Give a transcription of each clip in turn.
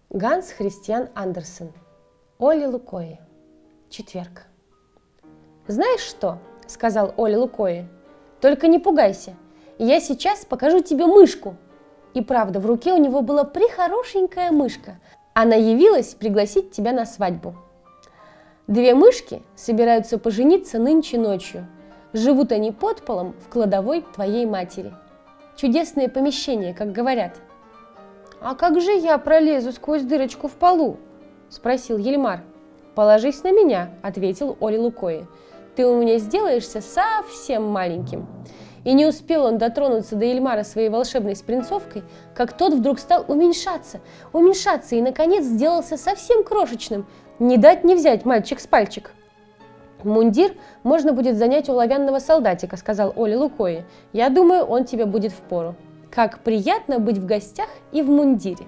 Ганс Христиан Андерсен. Олли Лукойе. Четверг. «Знаешь что?» – сказал Олли Лукойе. «Только не пугайся, я сейчас покажу тебе мышку». И правда, в руке у него была прихорошенькая мышка. Она явилась пригласить тебя на свадьбу. Две мышки собираются пожениться нынче ночью. Живут они под полом в кладовой твоей матери. Чудесное помещение, как говорят. «А как же я пролезу сквозь дырочку в полу?» – спросил Ельмар. «Положись на меня», – ответил Олли Лукойе. «Ты у меня сделаешься совсем маленьким». И не успел он дотронуться до Ельмара своей волшебной спринцовкой, как тот вдруг стал уменьшаться и, наконец, сделался совсем крошечным. Не дать не взять, мальчик с пальчик. «Мундир можно будет занять у оловянного солдатика», – сказал Олли Лукойе. «Я думаю, он тебе будет впору». Как приятно быть в гостях и в мундире.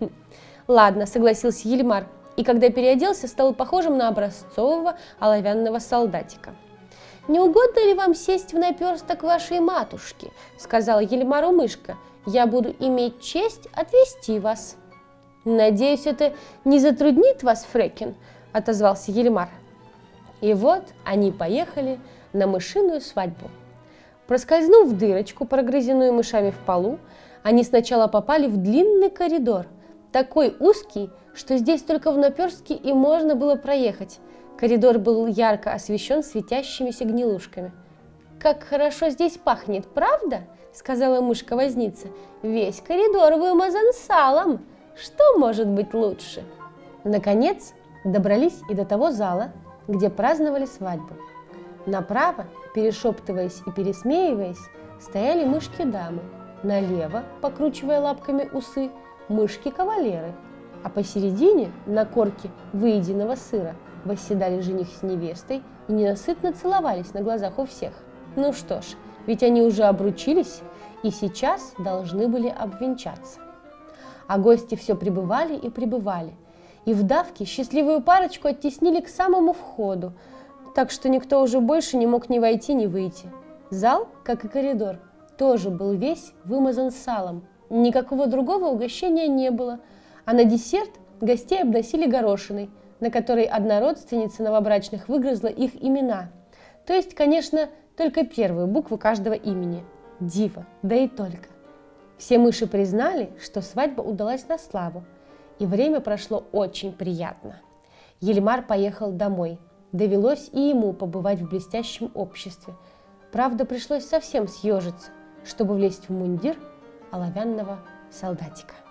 Ладно, согласился Ельмар, и когда переоделся, стал похожим на образцового оловянного солдатика. «Не угодно ли вам сесть в наперсток вашей матушки?» – сказала Ельмару мышка. «Я буду иметь честь отвезти вас». «Надеюсь, это не затруднит вас, Фрекен?» – отозвался Ельмар. И вот они поехали на мышиную свадьбу. Проскользнув в дырочку, прогрызенную мышами в полу, они сначала попали в длинный коридор, такой узкий, что здесь только в наперстке и можно было проехать. Коридор был ярко освещен светящимися гнилушками. «Как хорошо здесь пахнет, правда?» – сказала мышка-возница. «Весь коридор вымазан салом. Что может быть лучше?» Наконец добрались и до того зала, где праздновали свадьбу. Направо, перешептываясь и пересмеиваясь, стояли мышки-дамы. Налево, покручивая лапками усы, мышки-кавалеры. А посередине, на корке выеденного сыра, восседали жених с невестой и ненасытно целовались на глазах у всех. Ну что ж, ведь они уже обручились и сейчас должны были обвенчаться. А гости все прибывали и прибывали, и в давке счастливую парочку оттеснили к самому входу, так что никто уже больше не мог ни войти, ни выйти. Зал, как и коридор, тоже был весь вымазан салом. Никакого другого угощения не было, а на десерт гостей обносили горошиной, на которой одна родственница новобрачных выгрызла их имена. То есть, конечно, только первую букву каждого имени. Дива, да и только. Все мыши признали, что свадьба удалась на славу, и время прошло очень приятно. Ельмар поехал домой. Довелось и ему побывать в блестящем обществе. Правда, пришлось совсем съежиться, чтобы влезть в мундир оловянного солдатика.